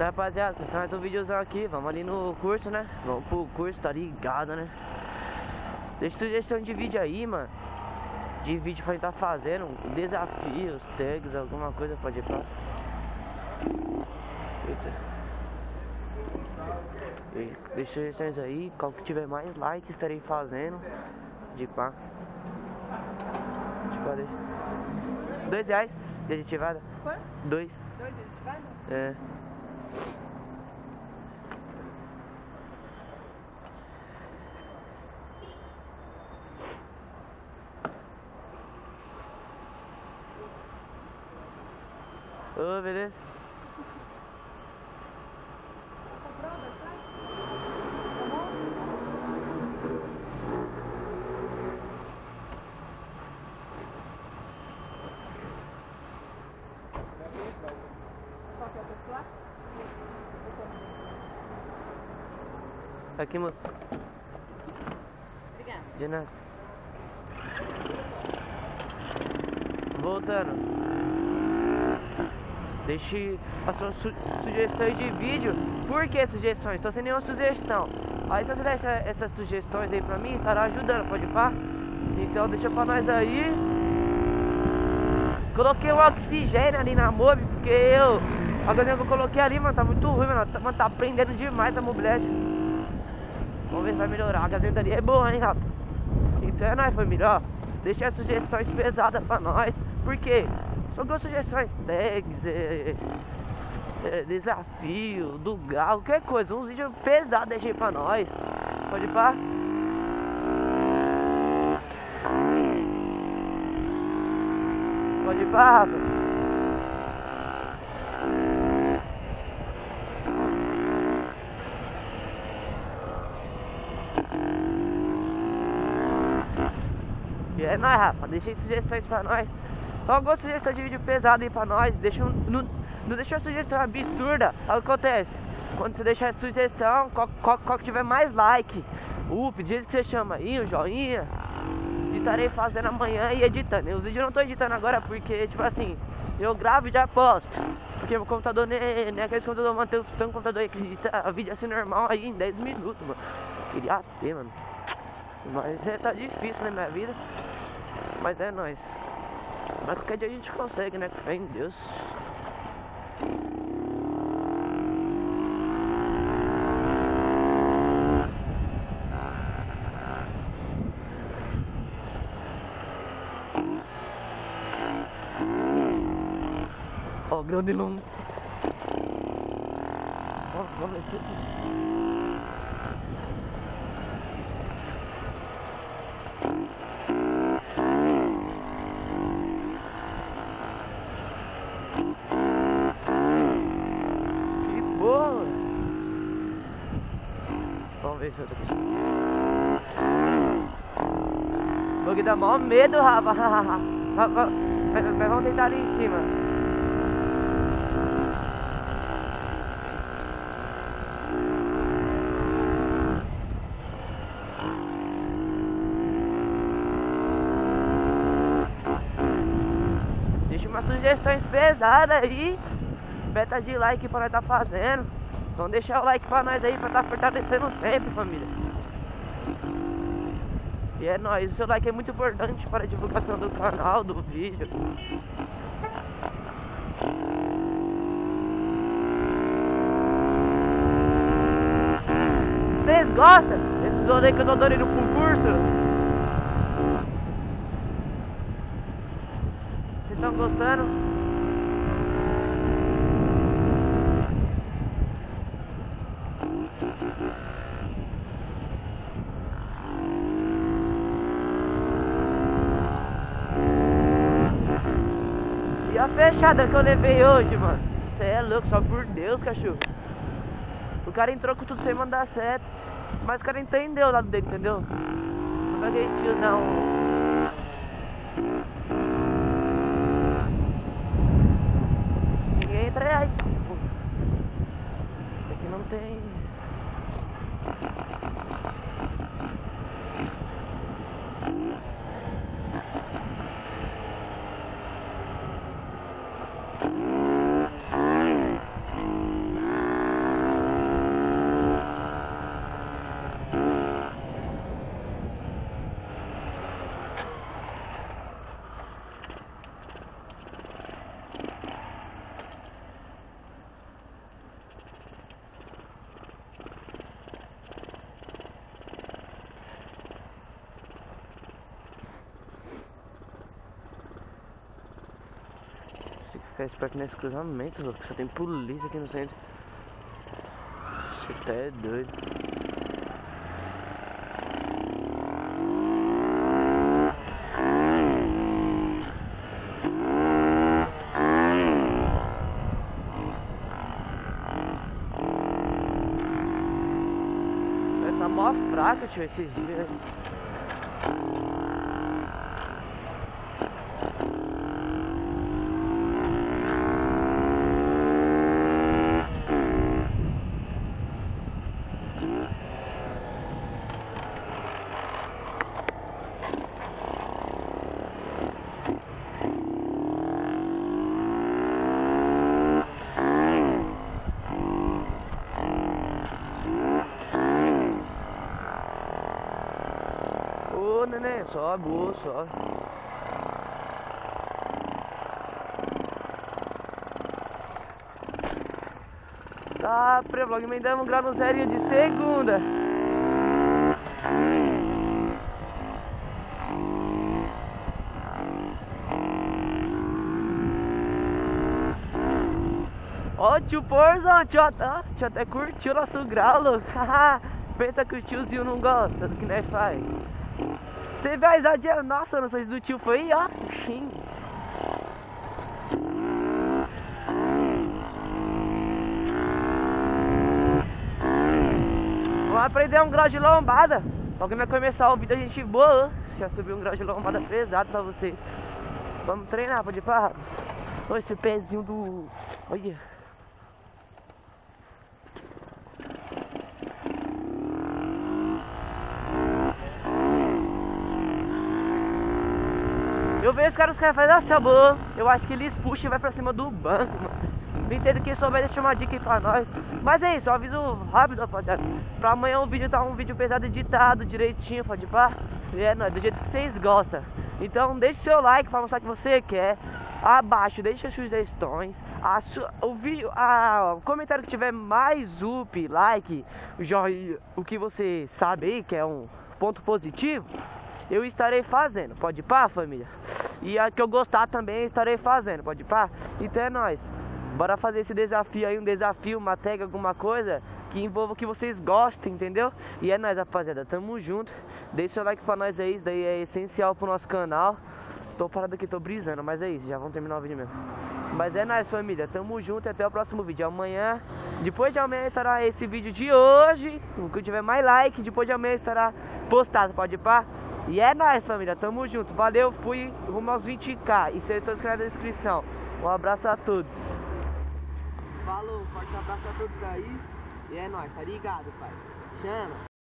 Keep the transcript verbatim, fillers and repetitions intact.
Então, rapaziada, vocês mais um videozão aqui. Vamos ali no curso, né? Vamos pro curso, tá ligado, né? Deixa sugestão de vídeo aí, mano. De vídeo pra gente tá fazendo. Desafios, tags, alguma coisa pode ir pra. Eita. E deixa sugestões aí. Qual que tiver mais likes, estarei fazendo. De pá. De pá, deixa. Dois reais de aditivada. Quanto? Dois. Dois de aditivada? É. Ô, beleza? Tá pronto, tá? Tá bom? Qual que é o pessoal? Aqui, moço. Obrigada. De nada. Voltando. Deixe as suas su sugestões de vídeo. Por que sugestões? Estou sem nenhuma sugestão. Aí se você deixar essas sugestões aí pra mim, estará ajudando, pode pá? Então deixa pra nós aí. Coloquei o oxigênio ali na mob, porque eu... A gasolina que eu coloquei ali, mano, tá muito ruim, mano. Tá, mano, tá prendendo demais a mobilete. Vamos ver se vai melhorar. A gasolina ali é boa, hein, rapaz. Então é nóis, família, ó. Deixa as sugestões pesadas pra nós. Por quê? Só duas sugestões, tags, é, é, desafio, do galo, qualquer coisa, uns vídeos pesados deixei pra nós. Pode ir pá? Pode ir pá, rapaz? E é nóis, rapaz, deixei sugestões pra nós. Só alguma sugestão de vídeo pesado aí pra nós. Deixa um, não, não deixa uma sugestão absurda. Sabe o que acontece? Quando você deixar a sugestão, qual, qual, qual que tiver mais like, o pedido que você chama aí, o joinha, estarei fazendo amanhã e editando. Os vídeos eu não tô editando agora porque, tipo assim, eu gravo e já posto. Porque meu computador nem é, nem é aquele computador, mano, tem um computador aí que edita vídeo assim normal aí em dez minutos, mano. Queria ter, mano. Mas é, tá difícil na minha vida. Mas é nóis. Mas qualquer dia a gente consegue, né? Com fé em Deus. Ó, o grande longo. Ó, vamos ver aqui. Vamos ver se eu tô aqui. O bug dá maior medo, rapaz. Mas, mas vamos tentar ali em cima. Deixa umas sugestões pesadas aí. Meta de like pra nós tá fazendo. Então deixa o like pra nós aí, pra tá fortalecendo sempre, família. E é nóis, o seu like é muito importante para a divulgação do canal, do vídeo. Vocês gostam desses rolês que eu tô dando no concurso? Vocês estão gostando? E a fechada que eu levei hoje, mano. Cê é louco, só por Deus, cachorro. O cara entrou com tudo sem mandar seta. Mas o cara entendeu o lado dele, entendeu? Não é aquele tiozão. Ninguém entra aí. Aqui não tem. ficar esperto nesse cruzamento, louco. Só tem polícia aqui no centro. Você tá é doido. Tá mó fraca, tio, esses dias. Ô, neném, sobe, ô, sobe. Tá, pré-vlog, emendamos um grau zero de segunda. Ó, tio Porzão, tio, ó, tio até curtiu nosso grau, louco. Pensa que o tiozinho não gosta do que nós faz. Você vai exagerar. Nossa, não sei se do tio foi, ó. Xing. Vamos aprender um grau de lombada. Só que nós começar o vídeo a gente boa. Já subiu um grau de lombada pesado pra vocês. Vamos treinar, pode ir pra. Olha esse pezinho do. Olha. Eu vejo os caras que fazem essa boa. Eu acho que eles puxam e vai pra cima do banco, mano. Não entendo quem souber deixar uma dica aí pra nós. Mas é isso, eu aviso rápido, rapaziada. Pra amanhã o vídeo tá um vídeo pesado, editado, direitinho, pode pá. E é nóis, do jeito que vocês gostam. Então deixe seu like pra mostrar que você quer. Abaixo, deixa as sugestões. A sua, o vídeo, a, o comentário que tiver mais up, like, joinha, o que você sabe aí, que é um ponto positivo, eu estarei fazendo, pode pá, família? E a que eu gostar também estarei fazendo, pode pá? Então é nóis. Bora fazer esse desafio aí, um desafio, uma tag, alguma coisa que envolva o que vocês gostem, entendeu? E é nóis, rapaziada, tamo junto. Deixa seu like pra nós aí, isso daí é essencial pro nosso canal. Tô parado aqui, tô brisando, mas é isso, já vamos terminar o vídeo mesmo. Mas é nóis, família, tamo junto e até o próximo vídeo. Amanhã, depois de amanhã estará esse vídeo de hoje. O que tiver mais like, depois de amanhã estará postado, pode pá? E é nóis, família, tamo junto. Valeu, fui rumo aos vinte k. E se inscreve na descrição. Um abraço a todos. Falou, forte abraço a todos aí. E é nóis, tá ligado, pai? Chama.